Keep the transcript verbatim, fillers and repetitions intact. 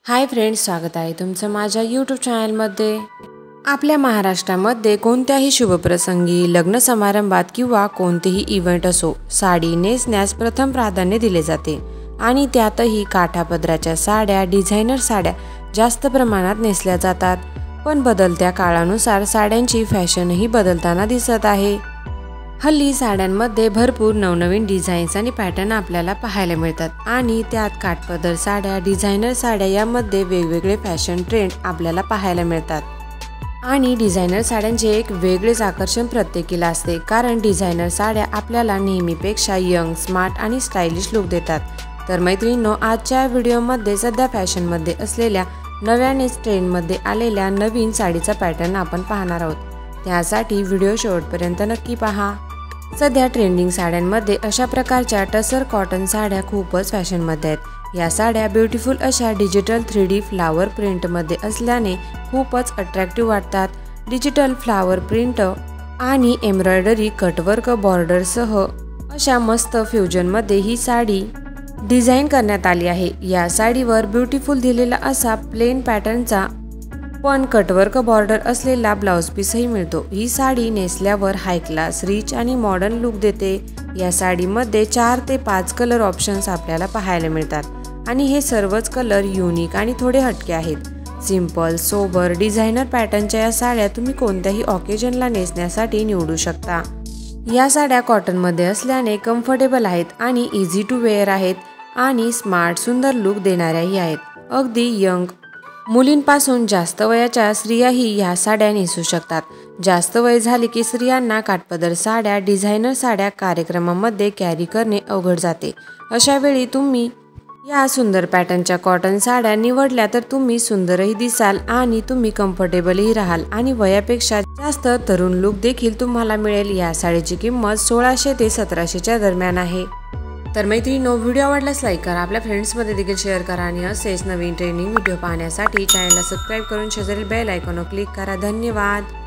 Hi friends, स्वागत आहे तुमचं माझ्या यूट्यूब चॅनलमध्ये। आपल्या महाराष्ट्रामध्ये कोणत्याही शुभप्रसंगी, लग्न समारंभात किंवा कोणतेही इव्हेंट असो, साडी नेसण्यास प्रथम प्राधान्य दिले जाते आणि त्यातही काठापदराच्या साड्या, डिझायनर साड्या जास्त प्रमाणात नेसल्या जातात। पण बदलत्या काळानुसार साड्यांची फॅशनही बदलताना दिसत आहे। हल्ली साड्यांमध्ये भरपूर नवनवीन डिझाईन्स आणि पॅटर्न आपल्याला पाहायला मिळतात आणि त्यात काठपदर साड्या, डिझायनर साड्या यामध्ये वेगवेगळे फॅशन ट्रेंड आपल्याला पाहायला मिळतात। आणि डिझायनर साड्यांचे एक वेगळेच आकर्षण प्रत्येकीला असते, कारण डिझायनर साड्या आपल्याला नेहमीपेक्षा यंग, स्मार्ट आणि स्टायलिश लुक देतात। तर मैत्रिणींनो, आजच्या व्हिडिओमध्ये सध्या फॅशनमध्ये असलेल्या नव्यानेच ट्रेंडमध्ये आलेल्या नवीन साडीचा पॅटर्न आपण पाहणार आहोत। त्यासाठी व्हिडिओ शेवटपर्यंत नक्की पहा। सध्या ट्रेंडिंग साड्यांमध्ये अशा प्रकारच्या टसर कॉटन साड्या खूपच फॅशनमध्ये आहेत। या साड्या ब्युटिफुल अशा डिजिटल थ्री डी फ्लावर प्रिंटमध्ये असल्याने खूपच अट्रॅक्टिव्ह वाटतात। डिजिटल फ्लावर प्रिंट आणि एम्ब्रॉयडरी कटवर्क बॉर्डरसह अशा मस्त फ्युजनमध्ये ही साडी डिझाईन करण्यात आली आहे। या साडीवर ब्युटिफुल दिलेला असा प्लेन पॅटर्नचा पण कटवर्क बॉर्डर असलेला ब्लाउज पीसही मिळतो। ही साडी नेसल्यावर हाय क्लास, रिच आणि मॉडर्न लुक देते। या साडीमध्ये चार ते पाच कलर ऑप्शन्स आपल्याला पाहायला मिळतात आणि हे सर्वच कलर युनिक आणि थोडे हटके आहेत। सिंपल, सोबर, डिझायनर पॅटर्नच्या या साड्या तुम्ही कोणत्याही ऑकेजनला नेसण्यासाठी निवडू शकता। या साड्या कॉटनमध्ये असल्याने कम्फर्टेबल आहेत आणि इझी टू वेअर आहेत आणि स्मार्ट, सुंदर लुक देणाऱ्याही आहेत। अगदी यंग मुलींपासून जास्त वयाच्या स्त्रियाही ह्या साड्या नेसू शकतात। जास्त वय झाले की स्त्रियांना काठपदर साड्या, डिझायनर साड्या कार्यक्रमामध्ये कॅरी करणे अवघड जाते। अशा वेळी तुम्ही या सुंदर पॅटर्नच्या कॉटन साड्या निवडल्या तर तुम्ही सुंदरही दिसाल आणि तुम्ही कम्फर्टेबलही राहाल आणि वयापेक्षा जास्त तरुण लुक देखील तुम्हाला मिळेल। या साडीची किंमत सोळाशे ते सतराशेच्या दरम्यान आहे। तर मैत्रिणींनो, व्हिडिओ आवडल्यास लाईक करा, आपल्या फ्रेंड्समध्ये देखील शेअर करा आणि असेच नवीन ट्रेंडिंग व्हिडिओ पाहण्यासाठी चॅनलला सबस्क्राईब करून शेजारील बेल आयकॉनवर क्लिक करा। धन्यवाद।